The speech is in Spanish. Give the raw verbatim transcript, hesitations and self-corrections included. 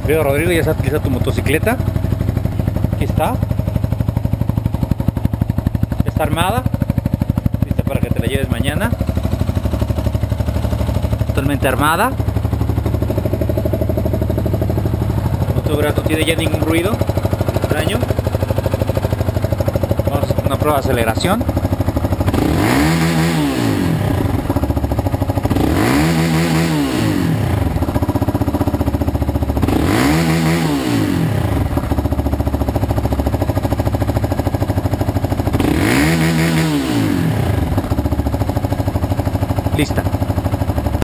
Veo, Rodrigo, ya se utiliza tu motocicleta. Aquí está. Está armada. Lista para que te la lleves mañana. Totalmente armada. No te, no tiene ya ningún ruido extraño. Vamos a hacer una prueba de aceleración.